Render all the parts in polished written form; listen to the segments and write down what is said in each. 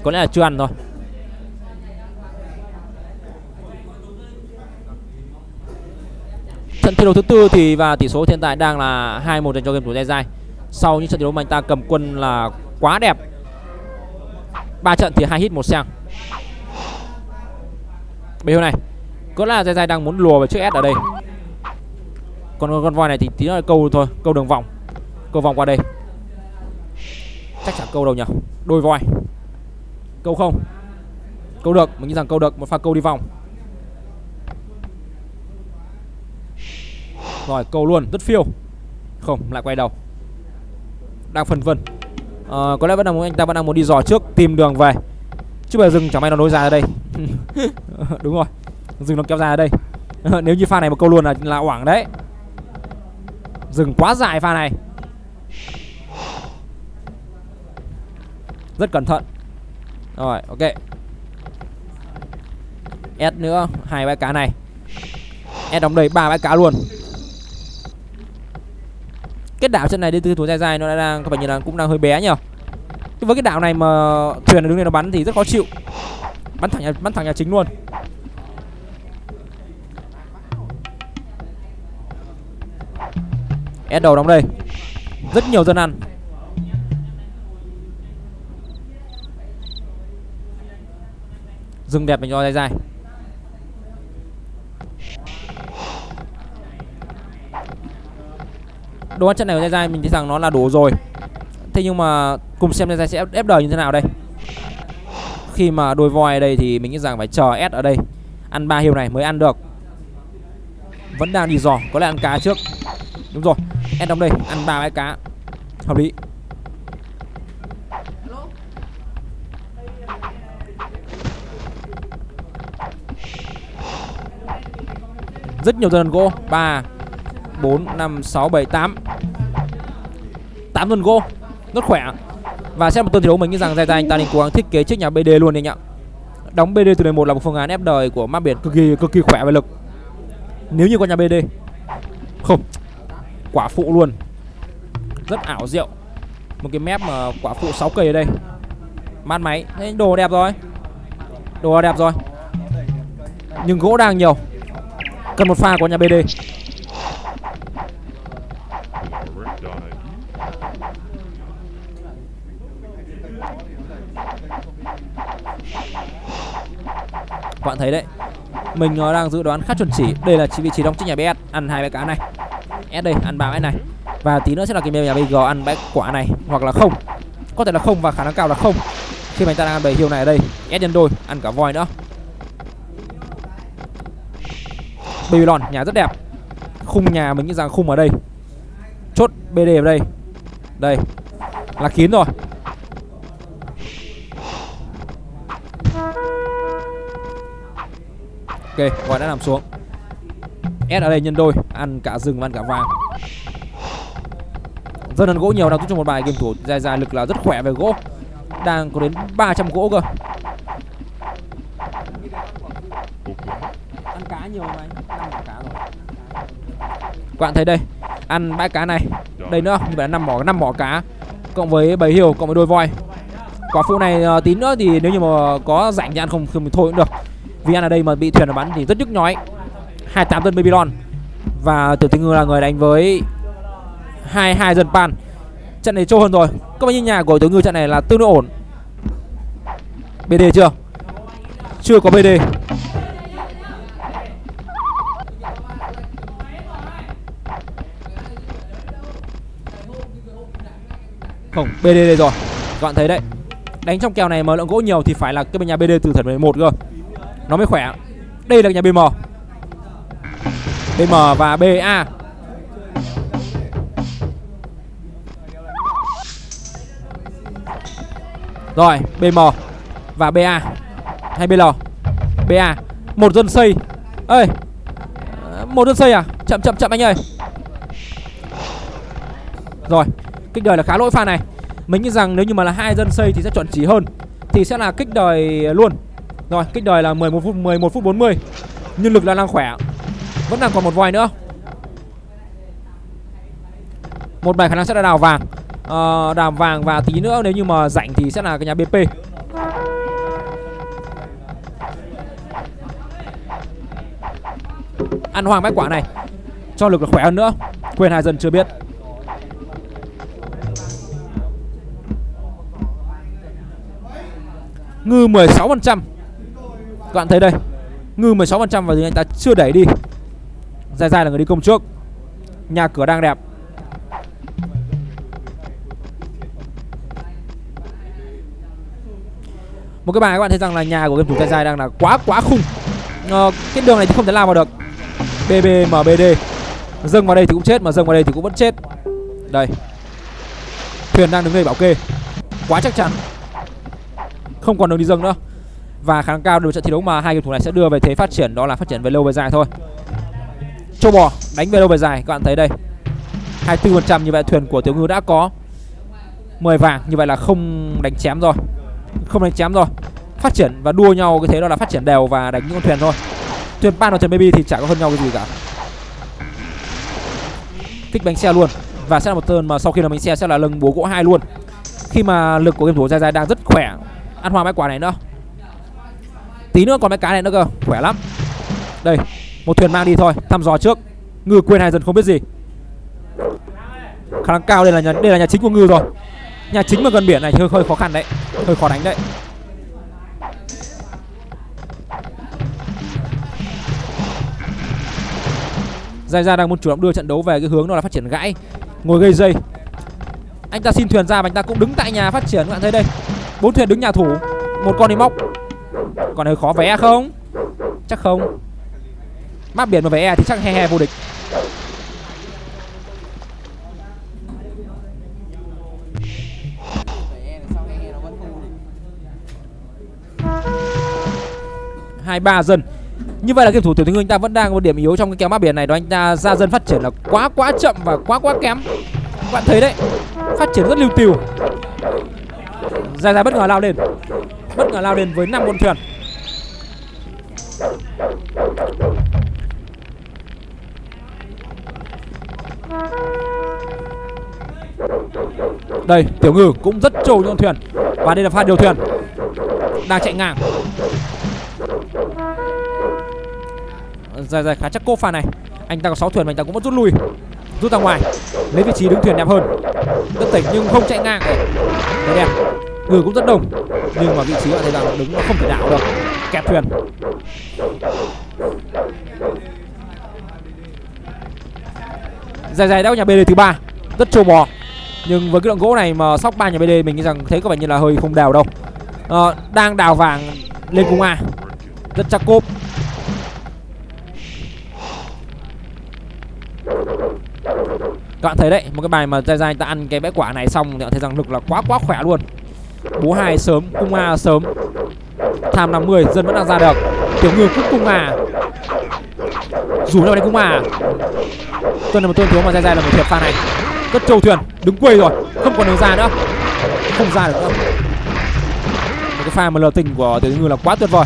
Có lẽ là chưa ăn thôi. Trận thi đấu thứ tư thì và tỷ số hiện tại đang là 2-1 dành cho game thủ Dai Dai. Sau những trận thi đấu mà anh ta cầm quân là quá đẹp. 3 trận thì 2 hit 1 xeng. Bây giờ này, có lẽ là Dai Dai đang muốn lùa về trước S ở đây. Còn con voi này thì tí nữa là câu thôi, câu đường vòng. Câu vòng qua đây. Chắc chắn câu đâu nhỉ? Đôi voi. Câu không? Câu được, mình nghĩ rằng câu được, một pha câu đi vòng. Rồi, câu luôn, rất phiêu. Không, lại quay đầu. Đang phân vân. Có lẽ anh ta vẫn đang muốn đi dò trước, tìm đường về. Chứ bây giờ rừng chẳng may nó nối dài ở đây. Đúng rồi, rừng nó kéo dài ở đây. Nếu như pha này mà câu luôn là oảng đấy. Rừng quá dài pha này. Rất cẩn thận. Rồi, ok. S nữa, 2 bãi cá này. S đóng đầy 3 bãi cá luôn. Cái đảo trận này đi từ thủ Dai Dai nó đã đang, các bạn nhìn là cũng đang hơi bé nhỉ. Với cái đảo này mà thuyền đứng lên nó bắn thì rất khó chịu. Bắn thẳng nhà chính luôn. S đầu đóng đây. Rất nhiều dân ăn. Rừng đẹp dành cho Dai Dai. Đồ ăn trận này của Dai Dai mình thấy rằng nó là đủ rồi. Thế nhưng mà cùng xem Dai Dai sẽ ép đời như thế nào đây. Khi mà đôi voi ở đây thì mình nghĩ rằng phải chờ S ở đây. Ăn 3 hiêu này mới ăn được. Vẫn đang đi dò, có lẽ ăn cá trước. Đúng rồi, S đóng đây, ăn 3 bãi cá. Hợp lý. Rất nhiều dân gỗ. 3, 4, 5, 6, 7, 8. 8 dân gỗ. Rất khỏe. Và xem một tuần thi đấu mình nghĩ rằng Dai Dai anh ta nên cố gắng thiết kế chiếc nhà BD luôn anh ạ. Đóng BD từ đời 1 là một phương án ép đời của map biển cực kỳ khỏe về lực. Nếu như có nhà BD. Không, quả phụ luôn. Rất ảo diệu. Một cái map mà quả phụ 6 cây ở đây. Mát máy. Thế đồ đẹp rồi. Đồ đẹp rồi. Nhưng gỗ đang nhiều. Cần một pha của nhà BD. Các bạn thấy đấy, mình đang dự đoán khá chuẩn chỉ. Đây là vị trí đóng chiếc nhà BS. Ăn 2 bãi cá này. S đây, ăn 3 bãi này. Và tí nữa sẽ là cái nhà BG ăn bãi quả này. Hoặc là không. Có thể là không và khả năng cao là không. Khi mà anh ta đang ăn 7 hiêu này ở đây. S nhân đôi, ăn cả voi nữa. Babylon, nhà rất đẹp. Khung nhà mình nghĩ rằng khung ở đây. Chốt BD ở đây. Đây, là kín rồi. Ok, voi đã nằm xuống. S ở đây nhân đôi, ăn cả rừng và ăn cả vàng. Dân ăn gỗ nhiều đang giúp cho một bài game thủ Dai Dai lực là rất khỏe về gỗ. Đang có đến 300 gỗ cơ. Ăn cá nhiều mà anh, 5 mỏ cá rồi. Các bạn thấy đây, ăn bãi cá này. Đây nữa, như vậy là 5 mỏ cá. Cộng với 7 hiêu, cộng với đôi voi. Quả phụ này tí nữa thì nếu như mà có rảnh thì ăn không thì thôi cũng được. Vì ăn ở đây mà bị thuyền nó bắn thì rất nhức nhói. 28 dân Babylon. Và Tiểu Tình Ngư là người đánh với 22 dân Pan. Trận này trâu hơn rồi. Các bạn nhìn nhà của Tiểu Ngư trận này là tương đối ổn. BD chưa? Chưa có BD. Không, BD đây rồi. Các bạn thấy đấy. Đánh trong kèo này mà lượng gỗ nhiều thì phải là cái bên nhà BD từ thần 11 cơ. Nó mới khỏe. Đây là nhà BM. BM và BA. Rồi, BM và BA hay BL. BA. Một dân xây. Ơi. Một dân xây à? Chậm anh ơi. Rồi, kích đời là khá lỗi pha này. Mình nghĩ rằng nếu như mà là 2 dân xây thì sẽ chuẩn chỉ hơn. Thì sẽ là kích đời luôn. Rồi, kích đời là 11 phút 40. Nhưng lực là đang khỏe. Vẫn đang còn một voi nữa. Một bài khả năng sẽ là đào vàng. Đào vàng và tí nữa nếu như mà rảnh thì sẽ là cái nhà BP. ăn hoang bách quả này cho lực là khỏe hơn nữa. Quên 2 dân chưa biết. Ngư 16%. Các bạn thấy đây, ngư 16% và anh ta chưa đẩy đi. Dai Dai là người đi công trước. Nhà cửa đang đẹp. Một cái bài các bạn thấy rằng là nhà của game thủ Dai Dai đang là quá khung. Cái đường này thì không thể lao vào được. BB MBD dâng vào đây thì cũng chết, mà dâng vào đây thì cũng vẫn chết. Đây, thuyền đang đứng đây bảo kê, quá chắc chắn, không còn đường đi dâng nữa. Và khả năng cao được trận thi đấu mà hai game thủ này sẽ đưa về thế phát triển, đó là phát triển về lâu về dài thôi. Châu bò đánh về lâu về dài, các bạn thấy đây 24%. Như vậy thuyền của Tiểu Ngư đã có 10 vàng, như vậy là không đánh chém rồi. Không đánh chém rồi, phát triển và đua nhau cái thế đó là phát triển đều và đánh những con thuyền thôi. Thuyền Pan và thuyền Baby thì chả có hơn nhau cái gì cả. Kích bánh xe luôn. Và sẽ là một turn mà sau khi là bánh xe sẽ là lưng búa gỗ 2 luôn. Khi mà lực của game thủ Dai Dai đang rất khỏe. Ăn hoa bãi quả này nữa. Tí nữa còn mấy cái này nữa cơ, khỏe lắm. Đây, một thuyền mang đi thôi, thăm dò trước. Ngư quên 2 dân không biết gì. Khả năng cao đây là nhà chính của Ngư rồi. Nhà chính mà gần biển này hơi khó khăn đấy, hơi khó đánh đấy. Dai Dai đang muốn chủ động đưa trận đấu về cái hướng đó là phát triển gãi, ngồi gây dây. Anh ta xin thuyền ra và anh ta cũng đứng tại nhà phát triển, các bạn thấy đây. 4 thuyền đứng nhà thủ, một con đi móc. Còn hơi khó vé không? Chắc không. Map biển mà vé thì chắc he vô địch. Hai ba dân. Như vậy là game thủ Tiểu Ngư anh ta vẫn đang có một điểm yếu trong cái kéo map biển này, đó anh ta ra dân phát triển là quá chậm và quá kém. Các bạn thấy đấy, phát triển rất lưu tiều. Dai Dai bất ngờ lao lên với 5 con thuyền. Đây, Tiểu Ngư cũng rất trâu những con thuyền. Và đây là pha điều thuyền đang chạy ngang. Dai Dai khá chắc cốp pha này. Anh ta có 6 thuyền mà anh ta cũng vẫn rút ra ngoài, lấy vị trí đứng thuyền đẹp hơn. Rất tỉnh nhưng không chạy ngang. Đấy đẹp. Người cũng rất đông, nhưng mà vị trí bạn thấy rằng đứng nó không thể đảo được, kẹp thuyền. Dai Dai đã có nhà BD thứ 3, rất trâu bò. Nhưng với cái lượng gỗ này mà sóc 3 nhà BD mình nghĩ rằng thấy có vẻ như là hơi không đều đâu. Đang đào vàng lên cung A, rất chắc cốp. Các bạn thấy đấy, một cái bài mà Dai Dai ta ăn cái bẽ quả này xong thì bạn thấy rằng lực là quá khỏe luôn. Búa 2 sớm, cung A sớm. Tham 50, dân vẫn đang ra được. Tiểu Ngư cũng cung A. Rủ nhau đánh cung A. Tuần là một tuần thiếu mà Dai Dai là một thiệp pha này. Rất trâu thuyền, đứng quây rồi, không còn đường ra nữa. Không ra được nữa. Một cái pha mà lờ tình của Tiểu Ngư là quá tuyệt vời.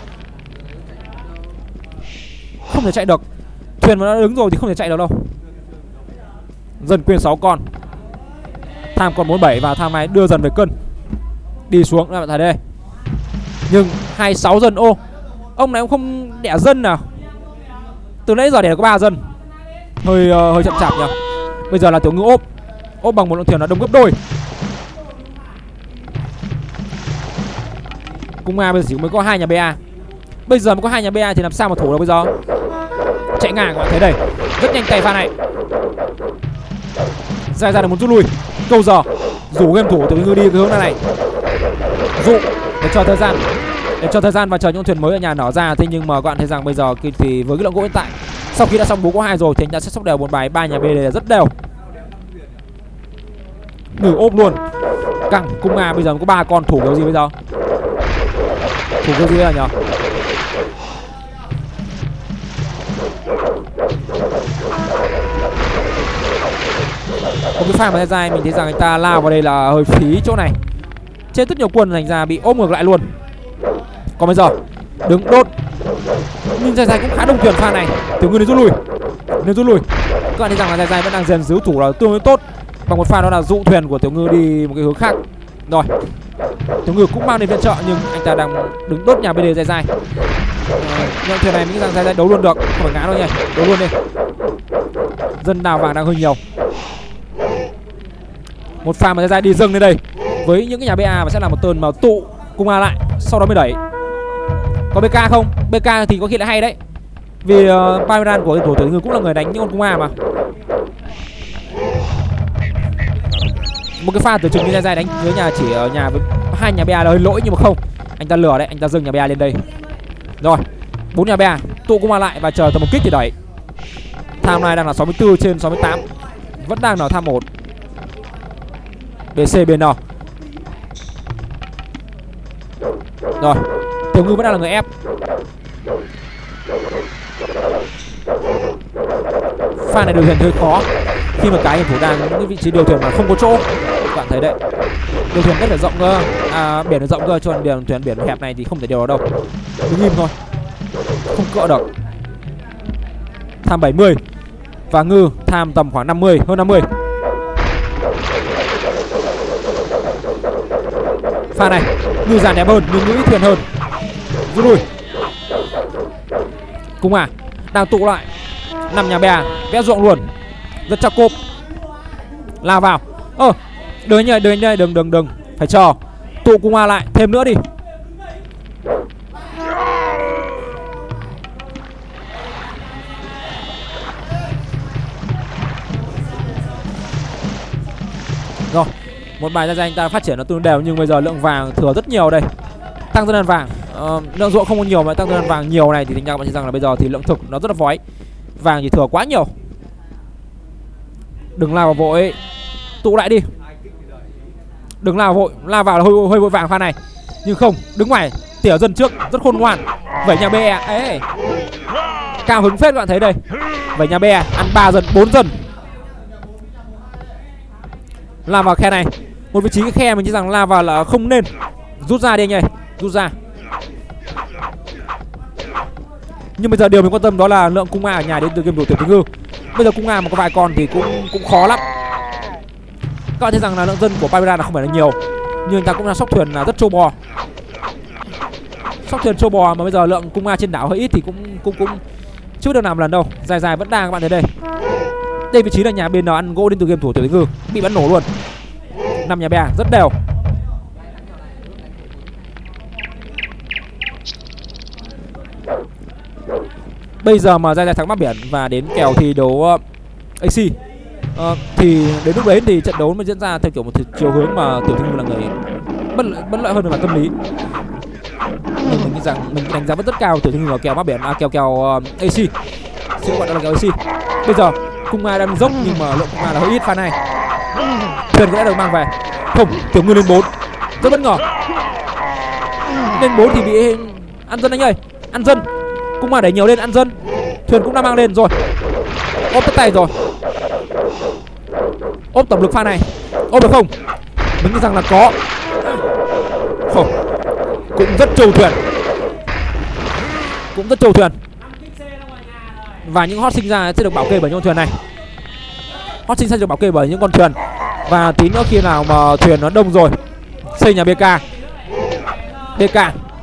Không thể chạy được. Thuyền mà đã đứng rồi thì không thể chạy được đâu. Dần quên 6 con. Tham còn 47 và Tham này đưa dần về cân. Đi xuống các bạn thấy đây. Nhưng 26 dân. Ô, ông này ông không đẻ dân nào. Từ nãy giờ đẻ có 3 dân. Hơi chậm chạp nhỉ. Bây giờ là Tiểu Ngư ốp bằng một lượng thuyền là đông gấp đôi. Cung A bây giờ chỉ mới có 2 nhà BA. Bây giờ mới có 2 nhà BA thì làm sao mà thủ được bây giờ. Chạy ngang các bạn thấy đây. Rất nhanh tay pha này. Dai Dai được muốn rút lui. Câu giờ rủ game thủ Tiểu Ngư đi cái hướng này. Dụ để cho thời gian và chờ những thuyền mới ở nhà nở ra. Thế nhưng mà các bạn thấy rằng bây giờ thì với cái lượng gỗ hiện tại, sau khi đã xong bố có 2 rồi thì anh ta sẽ sóc đều một bài 3 nhà BD là rất đều. Ngừ ốp luôn. Căng cung A bây giờ có 3 con, thủ kiểu gì bây giờ? Thủ kiểu gì là nhỉ? Một cái pha mà Dai Dai mình thấy rằng anh ta lao vào đây là hơi phí chỗ này. Chết rất nhiều quân thành ra bị ốp ngược lại luôn. Còn bây giờ đứng đốt. Nhưng Dai Dai cũng khá đông thuyền pha này. Tiểu Ngư nên rút lui. Các bạn thấy rằng là Dai Dai vẫn đang rèn giữ thủ là tương đối tốt. Bằng một pha đó là dụ thuyền của Tiểu Ngư đi một cái hướng khác. Rồi, Tiểu Ngư cũng mang đến viện trợ nhưng anh ta đang đứng đốt nhà BD dài. Nhưng thuyền này mình nghĩ rằng dài đấu luôn được, không phải ngã đâu nha, đấu luôn đi. Dân đào vàng đang hơi nhiều. Một pha mà dài đi dâng lên đây với những cái nhà BA và sẽ là một turn mà tụ cung A lại, sau đó mới đẩy. Có BK không? BK thì có khi lại hay đấy. Vì Pyran của thủ Tiểu Ngư cũng là người đánh những con cung A mà. Một cái pha tưởng chừng như dài đánh dưới nhà chỉ ở nhà với hai nhà BA là hơi lỗi nhưng mà không. Anh ta lừa đấy, anh ta dâng nhà BA lên đây. Rồi, 4 nhà BA tụ cung A lại và chờ tầm một kích thì đẩy. Tham này đang là 64 trên 68. Vẫn đang ở tham 1. BC BN. Rồi, Tiểu Ngư vẫn đang là người ép. Pha này điều khiển hơi khó khi mà cái game thủ đang những cái vị trí điều khiển mà không có chỗ. Các bạn thấy đấy, điều khiển rất là rộng cơ, biển là rộng cơ, cho nên điều khiển biển hẹp này thì không thể điều đâu. Đứng im thôi, không cỡ được. Tham 70 và Ngư tham tầm khoảng 50, hơn 50. Pha này Ngư dàn đẹp hơn nhưng Ngư ít thuyền hơn. Rút lui. Cung A đang tụ lại 5 nhà bè vẽ ruộng luôn, rất chắc cốp. Lao vào. Đừng nhơi, đừng phải chờ. Tụ cung A lại thêm nữa đi. Rồi, một bài ra anh ta phát triển nó tương đều nhưng bây giờ lượng vàng thừa rất nhiều đây. Tăng dân ăn vàng, lượng ruộng không có nhiều mà tăng dân ăn vàng nhiều này thì thành ra các bạn thấy rằng là bây giờ thì lượng thực nó rất là vói. Vàng thì thừa quá nhiều. Đừng lao vào vội, tụ lại đi. Đừng lao vội, lao vào là hơi vội vàng pha này. Nhưng không, đứng ngoài tỉa dân trước rất khôn ngoan. Vẩy nhà bè ấy, cao hứng phết các bạn thấy đây. Vẩy nhà bè ăn 3 dân 4 dân. Lao vào khe này, một vị trí cái khe mình nghĩ rằng lao vào là không nên. Rút ra đi anh ơi, rút ra. Nhưng bây giờ điều mình quan tâm đó là lượng cung A ở nhà đến từ game thủ Tiểu Ngư. Bây giờ cung A mà có vài con thì cũng khó lắm. Các bạn thấy rằng là lượng dân của Pyran là không phải là nhiều, nhưng người ta cũng là sóc thuyền là rất trâu bò. Sóc thuyền trâu bò mà bây giờ lượng cung A trên đảo hơi ít thì cũng chưa được làm một lần đâu. Dài vẫn đang, các bạn thấy đây. Đây vị trí là nhà bên nào ăn gỗ đến từ game thủ Tiểu Ngư, bị bắn nổ luôn. 5 nhà bè rất đều. Bây giờ mà dài thắng Bắc Biển và đến kèo thi đấu AC thì đến lúc đấy thì trận đấu mới diễn ra theo kiểu một chiều hướng mà Tiểu Ngư là người bất lợi hơn về mặt tâm lý. Nhưng mình nghĩ rằng mình đánh giá vẫn rất cao Tiểu Ngư ở kèo Bắc Biển, kèo AC. Sẽ gọi là kèo AC. Bây giờ cung A đang dốc nhưng mà lượng cung A là hơi ít pha này. Thuyền cũng đã được mang về. Không, Tiểu Ngư lên 4. Rất bất ngờ. Lên 4 thì bị ăn dân anh ơi. Ăn dân. Cung A đẩy nhiều lên ăn dân. Thuyền cũng đã mang lên rồi. Ốp tất tay rồi. Ốp tổng lực pha này. Ốp được không? Mình nghĩ rằng là có. Không. Cũng rất trâu thuyền. Cũng rất trâu thuyền. Và những hot sinh ra sẽ được bảo kê bởi những con thuyền này. Hot sinh sẽ được bảo kê bởi những con thuyền. Và tí nữa khi nào mà thuyền nó đông rồi, xây nhà BK. BK.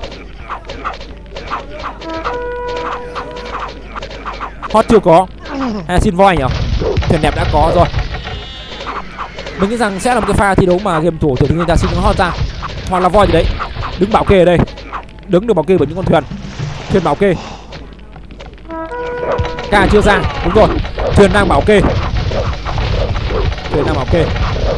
Hot chưa có. Hay là xin voi nhỉ? Thuyền đẹp đã có rồi. Mình nghĩ rằng sẽ là một cái pha thi đấu mà game thủ Tiểu Ngư ta xin những hot ra. Hoặc là voi gì đấy. Đứng bảo kê ở đây. Đứng được bảo kê bởi những con thuyền. Thuyền bảo kê. Ca chưa ra. Đúng rồi. Thuyền đang bảo kê. Thuyền đang bảo kê.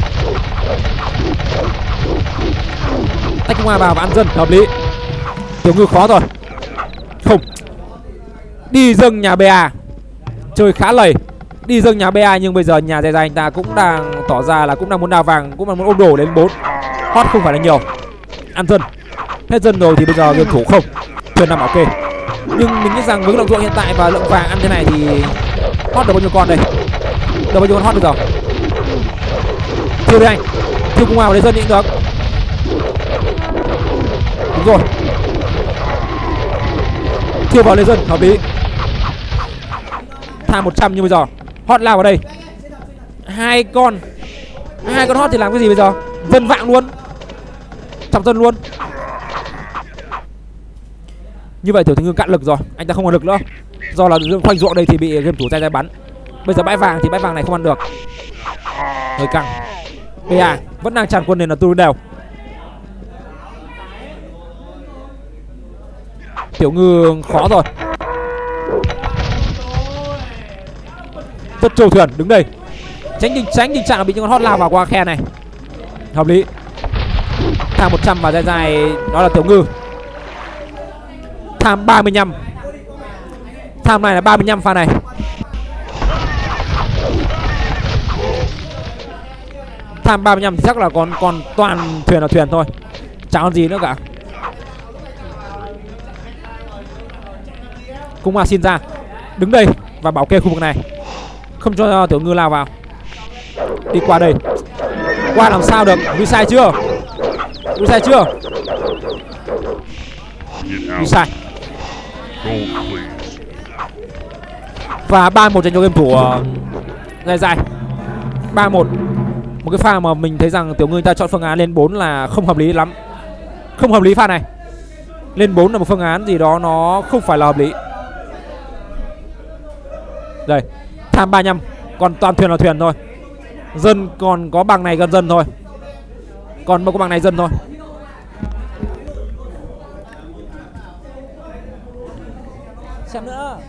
Tách cung A vào và ăn dân. Hợp lý. Tiểu Ngư khó rồi. Không. Đi dâng nhà BA. Chơi khá lầy. Đi dâng nhà BA nhưng bây giờ nhà dài anh ta cũng đang tỏ ra là cũng đang muốn đào vàng, cũng đang muốn ôm đồ đến 4. Hot không phải là nhiều. Ăn dân. Hết dân rồi thì bây giờ game thủ không. Thuyền nằm bảo kê. Nhưng mình nghĩ rằng với lượng ruộng hiện tại và lượng vàng ăn thế này thì hot được bao nhiêu con đây? Được bao nhiêu con hot bây giờ? Thiêu đi anh. Thiêu cung A vào lấy dân cũng được. Đúng rồi. Thiêu vào lấy dân hợp lý. Tham 100 nhưng bây giờ hot lao vào đây. Hai con hot thì làm cái gì bây giờ? Dân vạng luôn. 100 dân luôn. Như vậy Tiểu Thiên Ngư cạn lực rồi, anh ta không còn lực nữa. Do là khoanh ruộng đây thì bị game thủ dai bắn. Bây giờ bãi vàng thì bãi vàng này không ăn được. Hơi căng. BA vẫn đang tràn quân nên là tương đối đều. Tiểu Ngư khó rồi. Rất trâu thuyền đứng đây. Tránh tình trạng là bị những con hot lao vào qua khe này. Hợp lý. Tham 100 và dài đó là Tiểu Ngư. Tham 35. Tham này là 35 pha này. Tham 35 thì chắc là còn toàn thuyền là thuyền thôi. Chẳng còn gì nữa cả. Cung Hoa xin ra đứng đây và bảo kê khu vực này, không cho Tiểu Ngư lao vào. Đi qua đây. Qua làm sao được. Vì sai chưa? Vì sai chưa? Vì sai. Và 3-1 dành cho game thủ dài 3-1. Một cái pha mà mình thấy rằng Tiểu Ngư ta chọn phương án lên 4 là không hợp lý lắm. Không hợp lý pha này. Lên 4 là một phương án gì đó nó không phải là hợp lý. Đây, tham 35. Còn toàn thuyền là thuyền thôi. Dân còn có bằng này gần dân thôi. Còn có bằng này dân thôi. Xem nữa.